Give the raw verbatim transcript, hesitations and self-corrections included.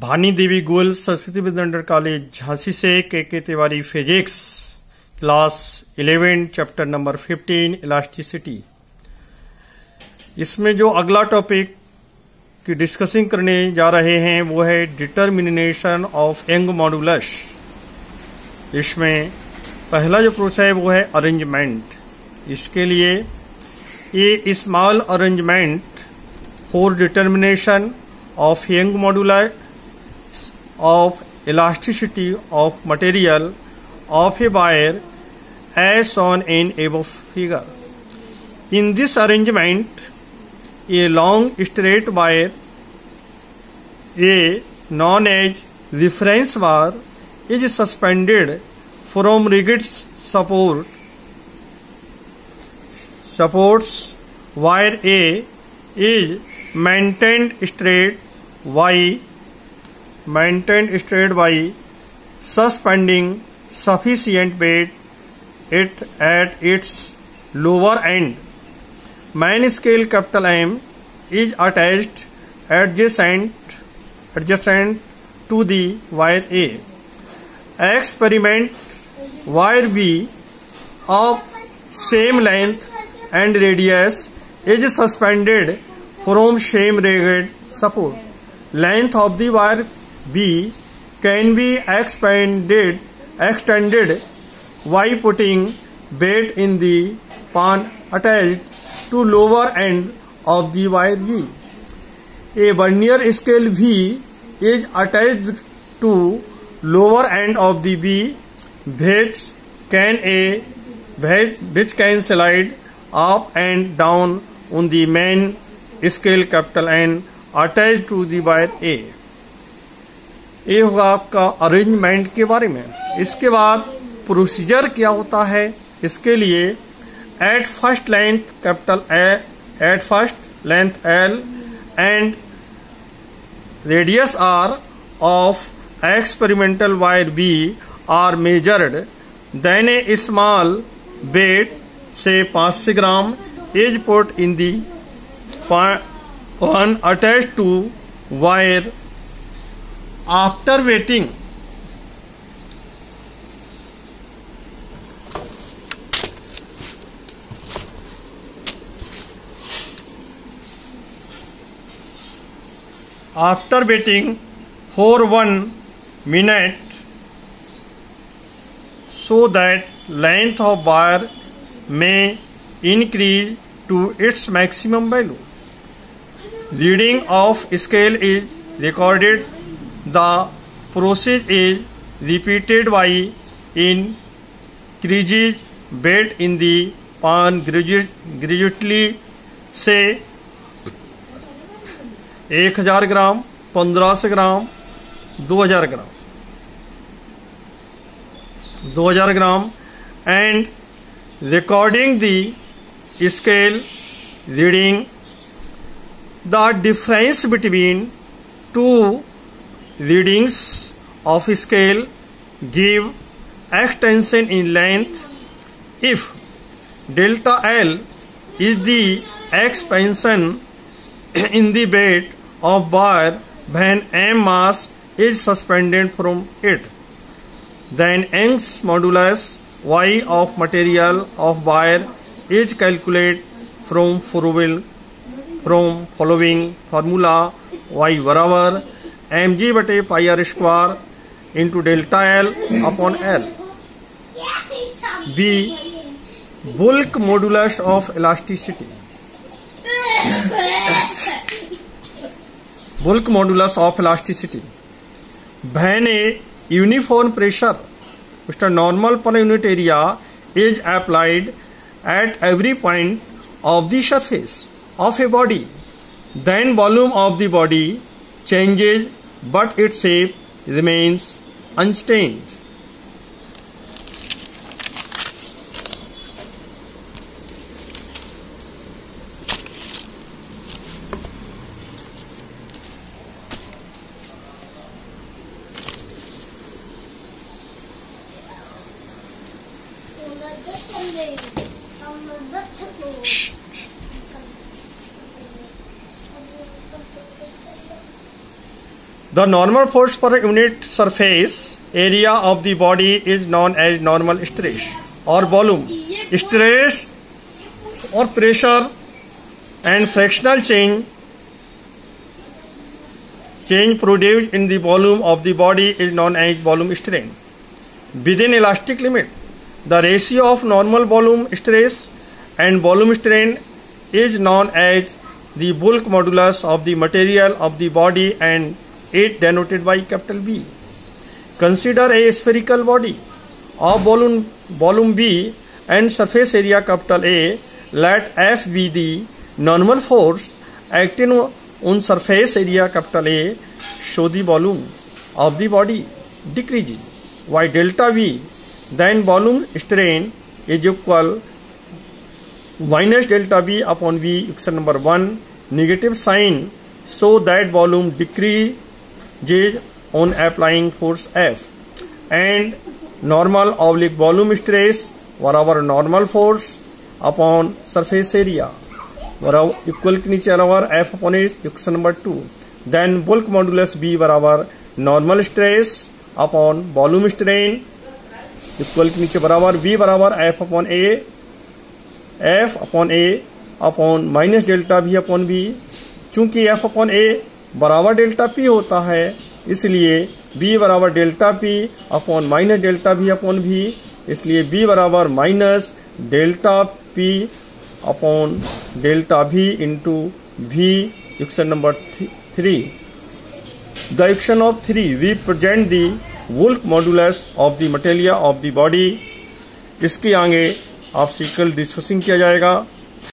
भानी Devi Goyal Saraswati Vidyanagar college Jhansi से K K Tiwari physics class eleven chapter number fifteen elasticity. इसमें जो अगला टॉपिक की डिस्कसिंग करने जा रहे हैं वो है डिटर्मिनेशन ऑफ यंग मॉडुलस। इसमें पहला जो प्रोसेस है वो है अरेंजमेंट। इसके लिए a small arrangement for determination of young moduli of elasticity of material of a wire as shown in above figure. In this arrangement, a long straight wire, A known as reference wire, is suspended from rigid support supports. Wire A is maintained straight Y maintained straight by suspending sufficient weight it at its lower end. Main scale capital M is attached adjacent adjacent to the wire A. Experiment wire B of same length and radius is suspended from same rigid support. Length of the wire B can be expanded extended by putting weight in the pan attached to lower end of the wire B. A vernier scale V is attached to lower end of the B, which can a which can slide up and down on the main scale capital N attach to the wire A. ये होगा आपका arrangement के बारे में। इसके बाद procedure क्या होता है, इसके लिए at first length capital A, at first length L and radius R of experimental wire be are measured. Then a small weight से पांच सौ gram is put in the one attached to wire. After waiting after waiting for one minute so that length of wire may increase to its maximum value. Reading of scale is recorded. The process is repeated by increases weight in the pan gradually से एक हजार ग्राम, पंद्रह सौ ग्राम, दो हजार ग्राम, दो हजार ग्राम and recording the scale reading. The difference between two readings of scale give extension in length. If delta L is the expansion in the weight of wire when M mass is suspended from it, then Young's modulus Y of material of wire is calculated from following from following formula. Y बराबर mg बटे pi R square into delta L upon L. B bulk modulus of elasticity. Bulk modulus of elasticity when a uniform pressure which is normal per unit area is applied at every point of the surface of a body, then volume of the body changes but its shape remains unchanged. Shh. The normal force per unit surface area of the body is known as normal stress or volume. Stress or pressure and fractional change change produced in the volume of the body is known as volume strain. Within elastic limit, the ratio of normal volume stress and volume strain is known as the bulk modulus of the material of the body, and it denoted by capital B. Consider a spherical body of volume, volume B and surface area capital A. Let F be the normal force acting on surface area capital A. Show the volume of the body decreases by delta V. Then volume strain is equal minus delta V upon V, equation number one. Negative sign so that volume decreases on applying force F, and normal oblique volume stress बराबर normal force upon surface area बराबर equal के नीचे बराबर F upon A, equation number two. Then bulk modulus B बराबर normal stress upon volume strain equal के नीचे बराबर V बराबर F upon A, F upon A upon minus delta V upon B. चूंकि एफ अपॉन ए बराबर delta P होता है, इसलिए बी बराबर delta P upon minus delta V upon V, इसलिए बी बराबर minus delta P upon delta V into V, equation number three. The equation of three we present the bulk modulus of the material of the body. इसके आगे आपसे कल discussing किया जाएगा.